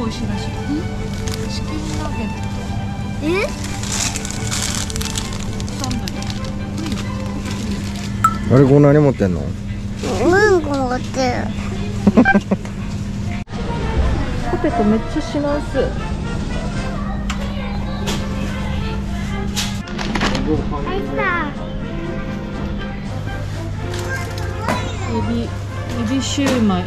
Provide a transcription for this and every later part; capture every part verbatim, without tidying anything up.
美味しいらしい。チキンナゲット。 え？ サンドに。 あれ、こう何持ってんの？ うんこ持ってる。 ポテトめっちゃ品薄。 あいつだ。 エビ、エビシューマイ。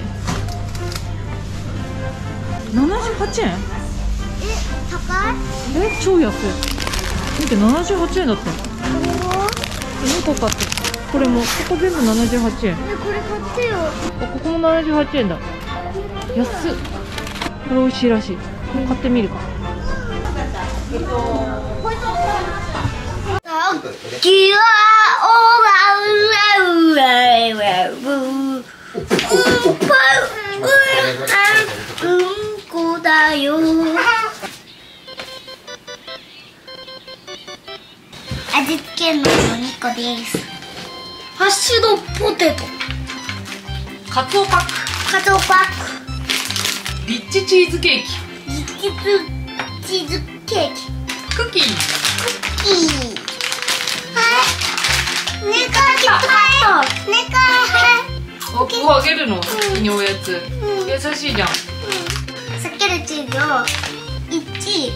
ななじゅうはちえん。 え、高い？ え、超安い。見て、ななじゅうはちえんだった。 おにこ買って。これも、ここ全部ななじゅうはちえん。 え、これ買ってよ。 あ、ここもななじゅうはちえんだ。安っ。これ美味しいらしい。買ってみるか。 キワオラウラウラウラウウうんこだよ。味付けのにこです。ハッシュドポテト、 カツオパック。 カツオパッリッチチーズケーキ。 ク、リキツチーズケーキ、 クッキー。 いい。はい。ねかい。ねかい。 お、ここあげるの。いいおやつ。優しいじゃん。 さけるチーズをいち、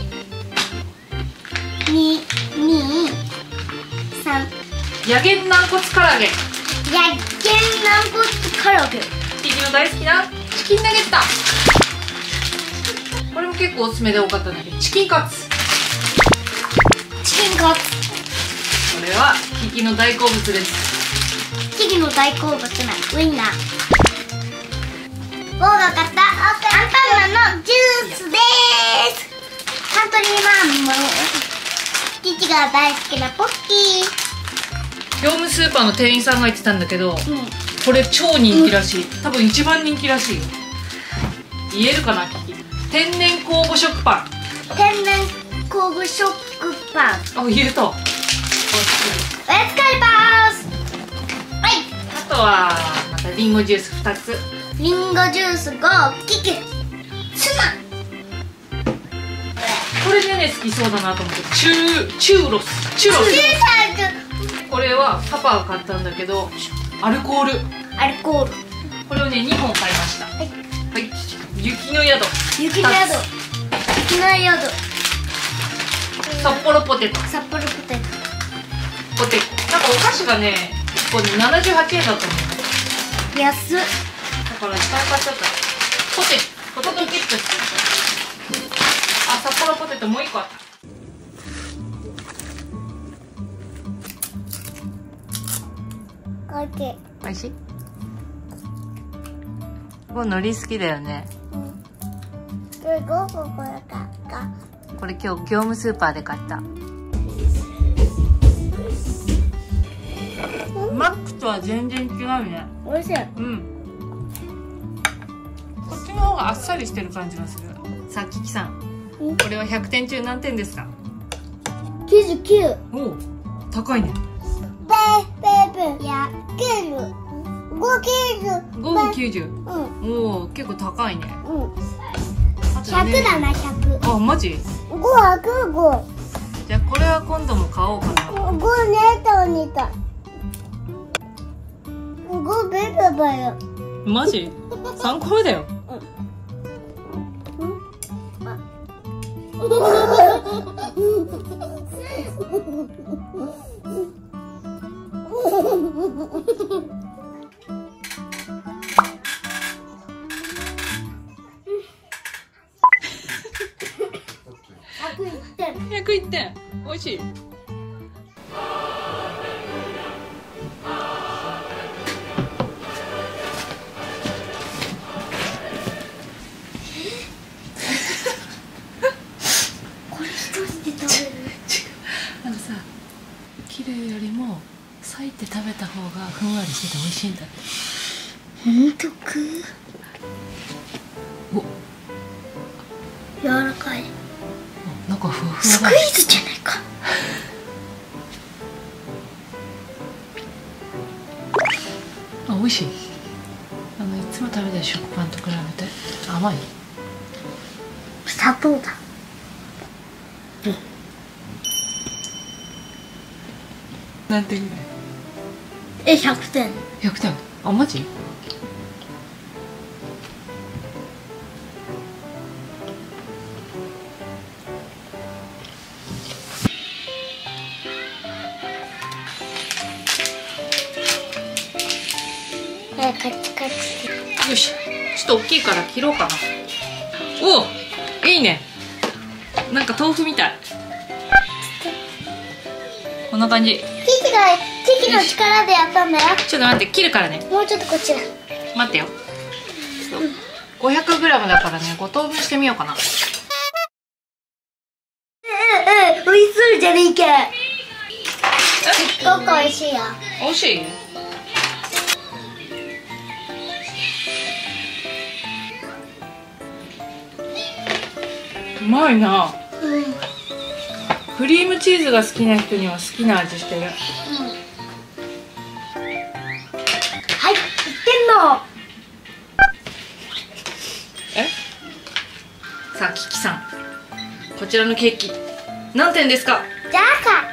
に、に、さん。 ヤゲン軟骨唐揚げ。 やっけん軟骨唐揚げ。 キキの大好きなチキンナゲット。これも結構おすすめで多かったんだけど、チキンカツ。 チキンカツ。 これはキキの大好物です。 キキの大好物なウインナー。僕が買ったアンパンマンのジュースです。サントリーマンもキキが大好きなポッキー。 業務スーパーの店員さんが言ってたんだけど、 うん、 これ超人気らしい。多分一番人気らしいよ。言えるかな、キキ。天然酵母食パン。 天然酵母食パン。 あ、言えた。 おやつ買います。はい。 あとはまたリンゴジュースふたつ。 リンゴジュースがキキツナ。 これね、好きそうだなと思って。チューチューロスチューロス。これはパパが買ったんだけど、アルコール。 アルコール。 これをね、にほん買いました。はい、はい、雪の宿。 雪の宿。雪の宿。 札幌ポテト。 札幌ポテト。 ポテト。なんかお菓子がね、いっこにななじゅうはちえんだったのよ。 安っ。 だからいっぱい買っちゃった。ポテト、ポテトチップス。あ、札幌ポテトもういっこあった。 オッケー。 おいしい？これ海苔好きだよね。 うん。これごここれ買った。 これ今日業務スーパーで買った。マックとは全然違うね。 おいしい。 うん。こっちの方があっさりしてる感じがする。さあ、キキさん。これはひゃくてん中何点ですか？ きゅうじゅうきゅう。 おお、高いね。 ペーペーペー。やける。ごきゅうじゅう。 ごもきゅうじゅう。 うん。 おお、結構高いね。 うん。 あとね、 ひゃくだな、ひゃく。 あ、マジ？ ごはくご。 じゃあこれは今度も買おうかな。 ごねと似た。ごベタバよ。 マジ？さんこめだよ。 ひゃくいってん。 ひゃくいってん。美味しい。 これ一人で食べる。 あのさ、切るよりも裂いて食べた方がふんわりしてて美味しいんだって。 本当く？ お、 柔らかい。 なんかふわふわだ。 スクイーズじゃないか。 あ、美味しい。あのいつも食べてる食パンと比べて甘い。 砂糖だ。 何点ぐらい？ え、ひゃくてん。 ひゃくてん。あ、マジ？ カチカチ。 よし、ちょっと大きいから切ろうかな。おお、いいね。なんか豆腐みたい。こんな感じ。 キキがキキの力でやったんだよ。 ちょっと待って、切るからね。 もうちょっとこっちだ。 待ってよ。ごひゃくグラムだからね、ご等分してみようかな。 うんうん、美味しそうじゃねえか。すっごく美味しいよ。 美味しい？うまいな。 うん。 クリームチーズが好きな人には好きな味してる。うん、 はい、いってんの。 え？さあ、キキさん、こちらのケーキ何点ですか？ じゃあか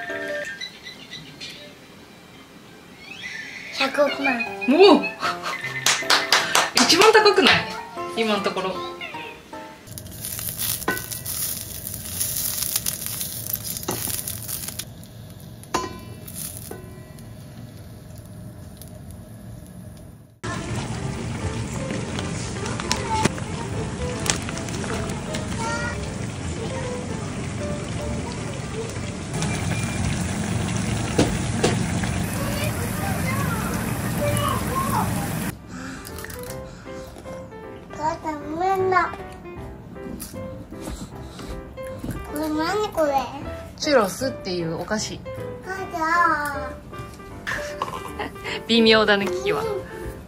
ひゃくおくまん。 おお一番高くない？今のところ。 これ何これ？ チュロスっていうお菓子。 母ちゃん。 微妙だね、キキは。 やった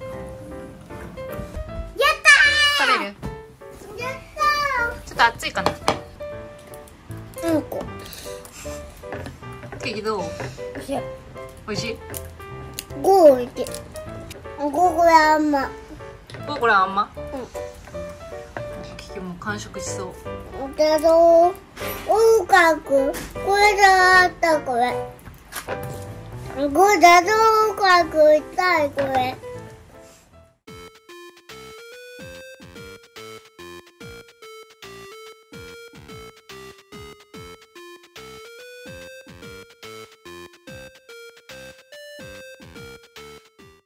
ー。 食べる？ やっちょっと熱いかな。 たー。うんこ。 ケーキどう？ おいしい。 美味しい？ ごおいしい。ごこれあんま。 お、これあんま？ うん。 キキも完食しそう。 だぞー。おうかく。これだったこれ。これだぞーかく痛いこれ。